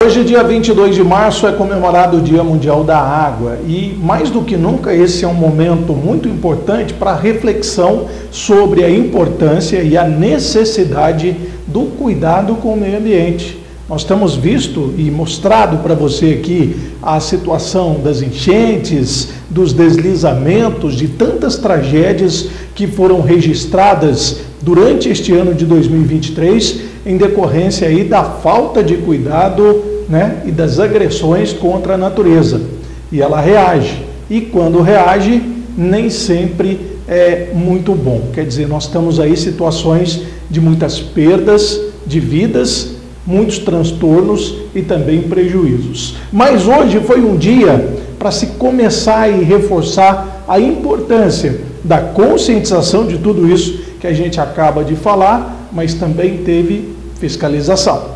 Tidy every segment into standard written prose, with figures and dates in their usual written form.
Hoje, dia 22 de março, é comemorado o Dia Mundial da Água e, mais do que nunca, esse é um momento muito importante para reflexão sobre a importância e a necessidade do cuidado com o meio ambiente. Nós temos visto e mostrado para você aqui a situação das enchentes, dos deslizamentos, de tantas tragédias que foram registradas durante este ano de 2023 em decorrência aí da falta de cuidado, né, e das agressões contra a natureza. E ela reage. E quando reage, nem sempre é muito bom. Quer dizer, nós estamos aí em situações de muitas perdas de vidas, muitos transtornos e também prejuízos. Mas hoje foi um dia para se começar e reforçar a importância da conscientização de tudo isso que a gente acaba de falar, mas também teve fiscalização.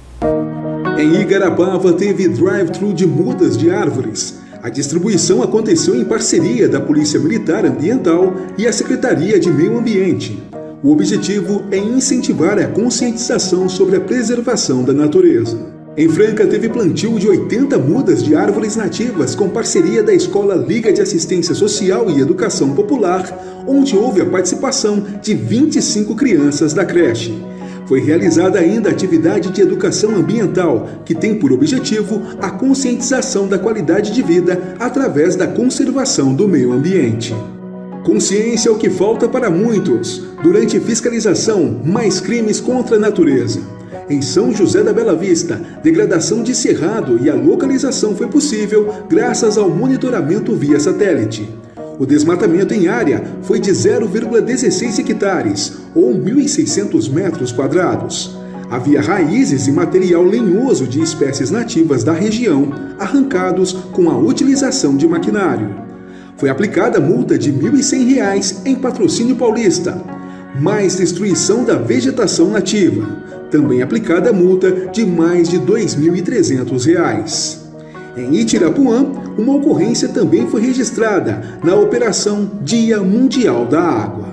Em Igarapava teve drive-thru de mudas de árvores. A distribuição aconteceu em parceria da Polícia Militar Ambiental e a Secretaria de Meio Ambiente. O objetivo é incentivar a conscientização sobre a preservação da natureza. Em Franca teve plantio de 80 mudas de árvores nativas com parceria da Escola Liga de Assistência Social e Educação Popular, onde houve a participação de 25 crianças da creche. Foi realizada ainda a atividade de educação ambiental, que tem por objetivo a conscientização da qualidade de vida através da conservação do meio ambiente. Consciência é o que falta para muitos. Durante fiscalização, mais crimes contra a natureza. Em São José da Bela Vista, degradação de cerrado e a localização foi possível graças ao monitoramento via satélite. O desmatamento em área foi de 0,16 hectares, ou 1.600 metros quadrados. Havia raízes e material lenhoso de espécies nativas da região, arrancados com a utilização de maquinário. Foi aplicada multa de R$ 1.100 em Patrocínio Paulista, mais destruição da vegetação nativa. Também aplicada multa de mais de R$ 2.300. Em Itirapuã, uma ocorrência também foi registrada na Operação Dia Mundial da Água.